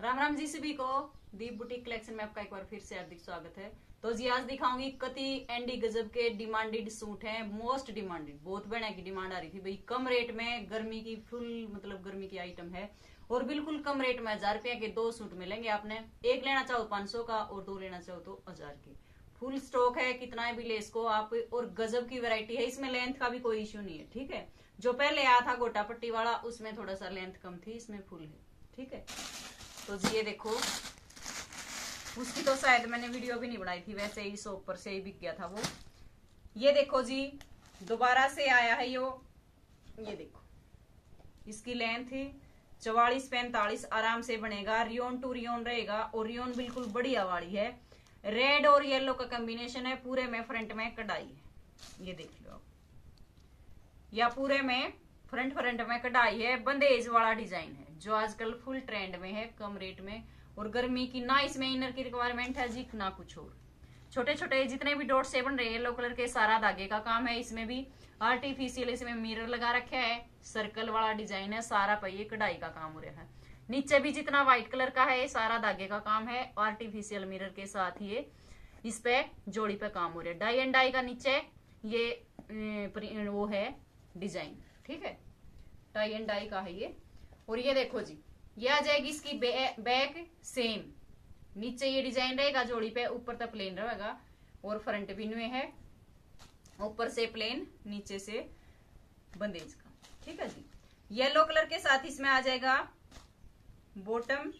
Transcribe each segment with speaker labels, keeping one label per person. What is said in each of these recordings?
Speaker 1: राम राम जी सभी को। दीप boutique collection में आपका एक बार फिर से हार्दिक स्वागत है। तो जी आज दिखाऊंगी कति एंडी गजब के डिमांडेड सूट हैं, मोस्ट डिमांडेड। बहुत बड़े की डिमांड आ रही थी भाई, कम रेट में गर्मी की फुल मतलब गर्मी की आइटम है और बिल्कुल कम रेट में 1000 रुपए के 2 सूट मिलेंगे। आपने एक लेना चाहो 500 का और 2 लेना चाहो तो 1000 के। फुल स्टॉक है, कितना भी ले इसको आप, और गजब की वैरायटी है। इसमें लेंथ का भी कोई इश्यू नहीं है, ठीक है। जो पहले आया था गोटा पट्टी वाला उसमें थोड़ा सा लेंथ कम थी, इसमें फुल है, ठीक है। तो जी ये देखो, उसकी तो शायद मैंने वीडियो भी नहीं बनाई थी, वैसे ही शॉप पर से ही बिक गया था वो। ये देखो जी, दोबारा से आया है ये देखो, इसकी लेंथ 44-45 आराम से बनेगा। रियोन टू रियोन रहेगा और रियोन बिल्कुल बढ़िया वाली है। रेड और येलो का कॉम्बिनेशन है, पूरे में फ्रंट में कढ़ाई है, ये देख लो आप, या पूरे में फ्रंट में कढ़ाई है। बंदेज वाला डिजाइन है जो आजकल फुल ट्रेंड में है, कम रेट में। और गर्मी की ना इसमें इनर की रिक्वायरमेंट है जी, ना कुछ और। छोटे छोटे जितने भी डॉट से बन रहे हैं येलो कलर के, सारा धागे का काम है। इसमें भी आर्टिफिशियल इसमें मिरर लगा रखा है, सर्कल वाला डिजाइन है सारा, पे ये कढ़ाई का काम हो रहा है। नीचे भी जितना व्हाइट कलर का है सारा धागे का काम है, आर्टिफिशियल मिरर के साथ ये इस पे जोड़ी पे काम हो रहा है। डाई एंड डाई का नीचे ये वो है डिजाइन, ठीक है, टाई एंड डाई का है ये। और ये देखो जी, ये आ जाएगी इसकी बैक सेम, नीचे ये डिजाइन रहेगा जोड़ी पे, ऊपर तक प्लेन रहेगा और फ्रंट भी में है, ऊपर से प्लेन नीचे से बंदेज का, ठीक है जी। येलो कलर के साथ इसमें आ जाएगा बॉटम,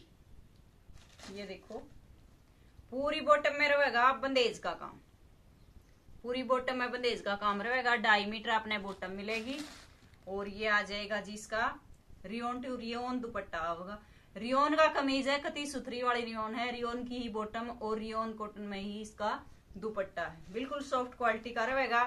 Speaker 1: ये देखो पूरी बॉटम में रहेगा बंदेज का काम, पूरी बॉटम में बंदेज का काम रहेगा। 2.5 मीटर आपने बॉटम मिलेगी। और ये आ जाएगा जी इसका रियोन टू रियोन दुपट्टा होगा। रियोन का कमीज है, कति सुथरी वाली रियोन है, रियोन की ही बॉटम और रियोन कॉटन में ही इसका दुपट्टा है, बिल्कुल सॉफ्ट क्वालिटी का रहेगा।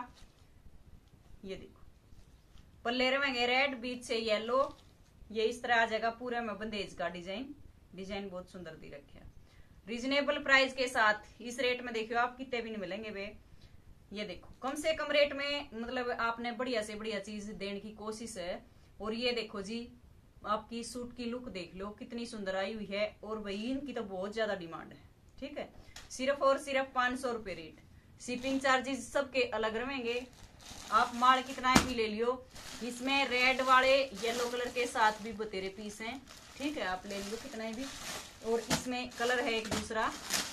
Speaker 1: ये देखो पल्ले रहेंगे रेड, बीच से येलो, ये इस तरह आ जाएगा पूरे में बंदेज का डिजाइन बहुत सुंदर दी रखे है। रीजनेबल प्राइस के साथ इस रेट में देखियो आप कितने भी नहीं मिलेंगे वे। ये देखो कम से कम रेट में मतलब आपने बढ़िया से बढ़िया चीज देने की कोशिश है। और ये देखो जी, आपकी सूट की लुक देख लो कितनी सुंदर आई हुई है। और वही इनकी तो बहुत ज्यादा डिमांड है, ठीक है। सिर्फ और सिर्फ 500 रुपए रेट, शिपिंग चार्जेस सबके अलग रहेंगे। आप माल कितना भी ले लियो, इसमें रेड वाले येलो कलर के साथ भी बतेरे पीस हैं, ठीक है, आप ले लियो कितना भी। और इसमें कलर है एक दूसरा,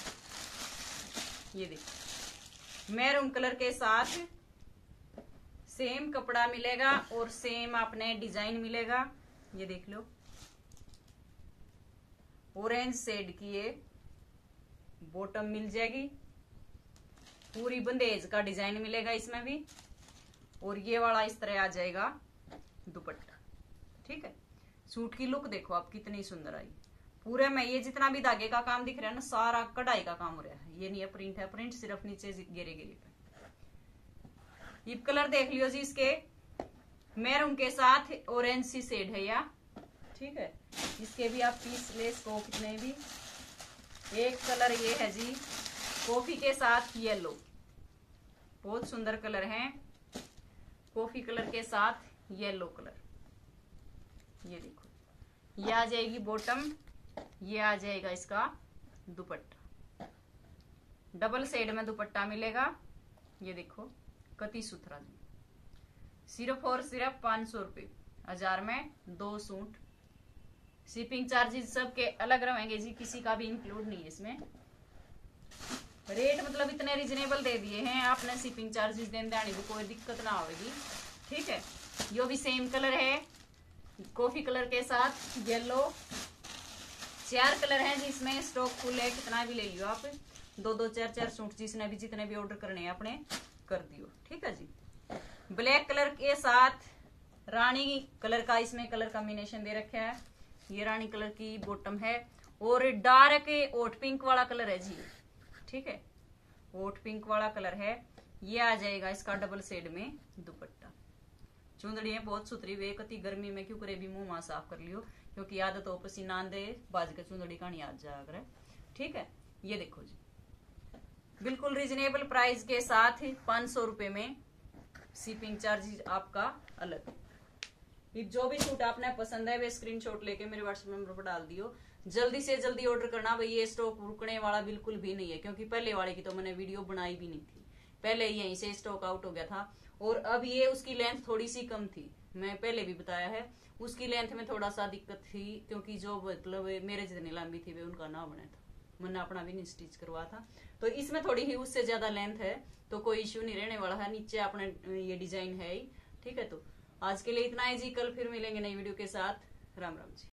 Speaker 1: ये देखो मैरून कलर के साथ सेम कपड़ा मिलेगा और सेम आपने डिजाइन मिलेगा। ये देख लो ऑरेंज शेड की ये बॉटम मिल जाएगी, पूरी बंदेज का डिजाइन मिलेगा इसमें भी। और ये वाला इस तरह आ जाएगा दुपट्टा, ठीक है। सूट की लुक देखो आप कितनी सुंदर आई। पूरे में ये जितना भी धागे का काम दिख रहा है ना, सारा कढ़ाई का काम हो रहा है। ये नहीं है प्रिंट, है प्रिंट सिर्फ नीचे गेरे गेरे पे। ये कलर देख लियो जी, इसके मैरून के साथ ऑरेंज सी शेड है या, ठीक है। इसके भी आप पीस ले इसको कितने भी। एक कलर ये है जी कॉफी के साथ येलो, बहुत सुंदर कलर है, कॉफी कलर के साथ येलो कलर। ये देखो ये आ जाएगी बॉटम, ये आ जाएगा इसका दुपट्टा, डबल शेड में दुपट्टा मिलेगा। ये देखो कति सुथरा जी, सिर्फ और सिर्फ 500 रुपए, 1000 में 2 सूट। शिपिंग चार्जेस सबके अलग रहेंगे जी, किसी का भी इंक्लूड नहीं है इसमें। रेट मतलब इतने रिजनेबल दे दिए हैं आपने, शिपिंग चार्जेस देने को कोई दिक्कत ना होगी, ठीक है। यो भी सेम कलर है, कॉफी कलर के साथ येलो, 4 कलर हैं जिसमें स्टॉक फुल है, कितना भी ले लियो आप। 2-2, 4-4 सूट जिसने भी जितने भी ऑर्डर करने हैं अपने कर दियो, ठीक है जी। ब्लैक कलर के साथ रानी कलर का इसमें कलर कॉम्बिनेशन दे रखा है। ये रानी कलर की बॉटम है और डार्क ओट पिंक वाला कलर है जी, ठीक है, ओट पिंक वाला कलर है। ये आ जाएगा इसका डबल शेड में दुपट्टा। चुंदड़ी है बहुत सुथरी वे, कति गर्मी में क्यों करे भी मुंह मां साफ कर लियो, क्योंकि आदत हो पसीना दे बाज के चुंदड़ी का नहीं आज जाकर, ठीक है। ये देखो जी बिल्कुल रिजनेबल प्राइस के साथ 500 रुपए में, शिपिंग चार्जेस आपका अलग। जो भी सूट आपने पसंद है वे स्क्रीनशॉट लेके मेरे व्हाट्सएप नंबर पर डाल दियो। जल्दी से जल्दी ऑर्डर करना भाई, ये स्टॉक रुकने वाला बिल्कुल भी नहीं है, क्योंकि पहले वाले की तो मैंने वीडियो बनाई भी नहीं थी, पहले यहीं से स्टॉक आउट हो गया था। और अब ये उसकी लेंथ थोड़ी सी कम थी, मैं पहले भी बताया है, उसकी लेंथ में थोड़ा सा दिक्कत थी, क्योंकि जो मतलब मेरे जितनी लंबी थी वे उनका ना बना था, मैंने अपना भी नहीं स्टिच करवा था, तो इसमें थोड़ी ही उससे ज्यादा लेंथ है, तो कोई इश्यू नहीं रहने वाला है। नीचे अपने ये डिजाइन है ही, ठीक है। तो आज के लिए इतना ही जी, कल फिर मिलेंगे नई वीडियो के साथ। राम राम जी।